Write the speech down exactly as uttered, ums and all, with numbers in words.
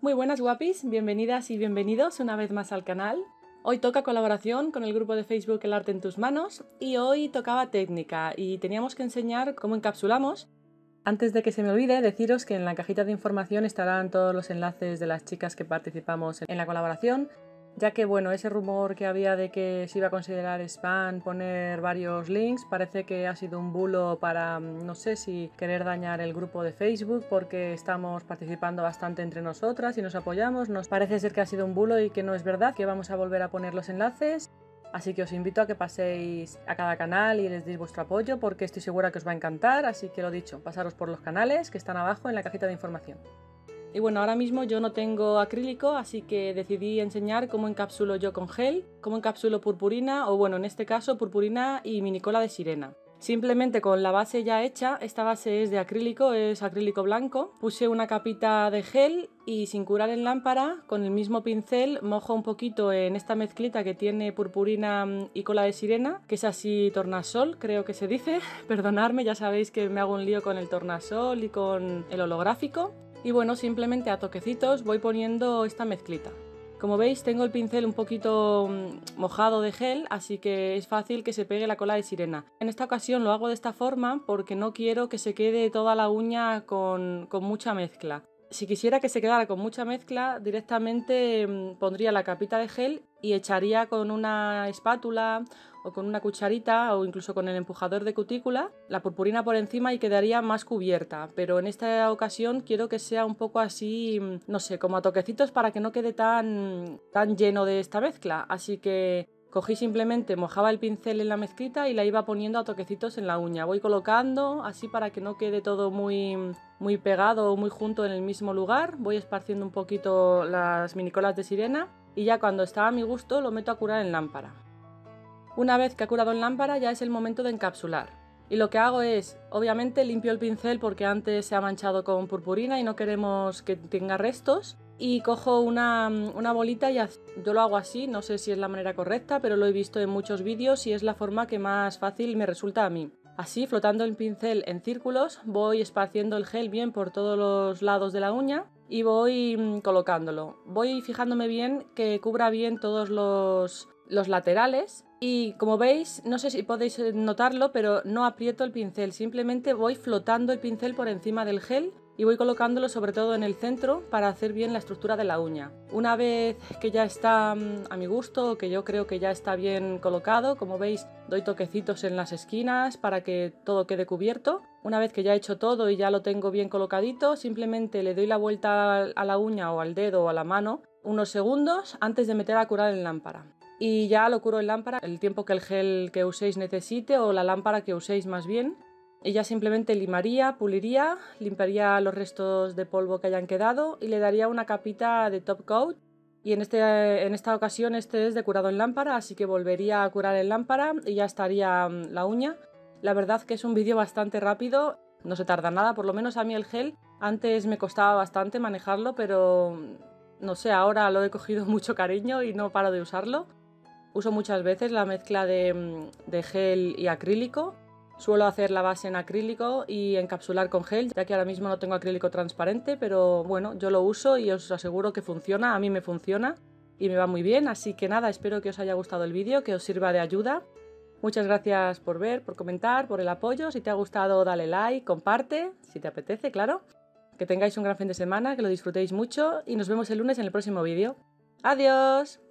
Muy buenas guapis, bienvenidas y bienvenidos una vez más al canal. Hoy toca colaboración con el grupo de Facebook El Arte en Tus Manos y hoy tocaba técnica y teníamos que enseñar cómo encapsulamos. Antes de que se me olvide, deciros que en la cajita de información estarán todos los enlaces de las chicas que participamos en la colaboración, ya que bueno, ese rumor que había de que se iba a considerar spam poner varios links, parece que ha sido un bulo para, no sé si querer dañar el grupo de Facebook, porque estamos participando bastante entre nosotras y nos apoyamos. Nos parece ser que ha sido un bulo y que no es verdad, que vamos a volver a poner los enlaces. Así que os invito a que paséis a cada canal y les deis vuestro apoyo, porque estoy segura que os va a encantar. Así que lo dicho, pasaros por los canales que están abajo en la cajita de información. Y bueno, ahora mismo yo no tengo acrílico, así que decidí enseñar cómo encapsulo yo con gel, cómo encapsulo purpurina, o bueno, en este caso purpurina y mini cola de sirena. Simplemente con la base ya hecha, esta base es de acrílico, es acrílico blanco. Puse una capita de gel y sin curar en lámpara, con el mismo pincel mojo un poquito en esta mezclita que tiene purpurina y cola de sirena, que es así tornasol, creo que se dice. Perdonadme, ya sabéis que me hago un lío con el tornasol y con el holográfico. Y bueno, simplemente a toquecitos voy poniendo esta mezclita. Como veis, tengo el pincel un poquito mojado de gel, así que es fácil que se pegue la cola de sirena. En esta ocasión lo hago de esta forma porque no quiero que se quede toda la uña con, con mucha mezcla. Si quisiera que se quedara con mucha mezcla, directamente pondría la capita de gel y echaría con una espátula o con una cucharita o incluso con el empujador de cutícula la purpurina por encima y quedaría más cubierta, pero en esta ocasión quiero que sea un poco así, no sé, como a toquecitos para que no quede tan, tan lleno de esta mezcla, así que cogí simplemente, mojaba el pincel en la mezclita y la iba poniendo a toquecitos en la uña. Voy colocando así para que no quede todo muy, muy pegado o muy junto en el mismo lugar. Voy esparciendo un poquito las minicolas de sirena y ya cuando está a mi gusto lo meto a curar en lámpara. Una vez que ha curado en lámpara ya es el momento de encapsular. Y lo que hago es, obviamente limpio el pincel porque antes se ha manchado con purpurina y no queremos que tenga restos. Y cojo una, una bolita y yo lo hago así, no sé si es la manera correcta, pero lo he visto en muchos vídeos y es la forma que más fácil me resulta a mí. Así, flotando el pincel en círculos, voy esparciendo el gel bien por todos los lados de la uña y voy colocándolo. Voy fijándome bien que cubra bien todos los, los laterales. Y como veis, no sé si podéis notarlo, pero no aprieto el pincel, simplemente voy flotando el pincel por encima del gel y voy colocándolo sobre todo en el centro para hacer bien la estructura de la uña. Una vez que ya está a mi gusto, que yo creo que ya está bien colocado, como veis doy toquecitos en las esquinas para que todo quede cubierto. Una vez que ya he hecho todo y ya lo tengo bien colocadito, simplemente le doy la vuelta a la uña o al dedo o a la mano unos segundos antes de meter a curar en lámpara. Y ya lo curo en lámpara el tiempo que el gel que uséis necesite o la lámpara que uséis más bien. Y ya simplemente limaría, puliría, limpiaría los restos de polvo que hayan quedado y le daría una capita de top coat. Y en, este, en esta ocasión este es de curado en lámpara, así que volvería a curar en lámpara y ya estaría la uña. La verdad que es un vídeo bastante rápido, no se tarda nada, por lo menos a mí el gel antes me costaba bastante manejarlo, pero no sé, ahora lo he cogido mucho cariño y no paro de usarlo. Uso muchas veces la mezcla de, de gel y acrílico. Suelo hacer la base en acrílico y encapsular con gel, ya que ahora mismo no tengo acrílico transparente, pero bueno, yo lo uso y os aseguro que funciona, a mí me funciona y me va muy bien. Así que nada, espero que os haya gustado el vídeo, que os sirva de ayuda. Muchas gracias por ver, por comentar, por el apoyo. Si te ha gustado, dale like, comparte, si te apetece, claro. Que tengáis un gran fin de semana, que lo disfrutéis mucho y nos vemos el lunes en el próximo vídeo. ¡Adiós!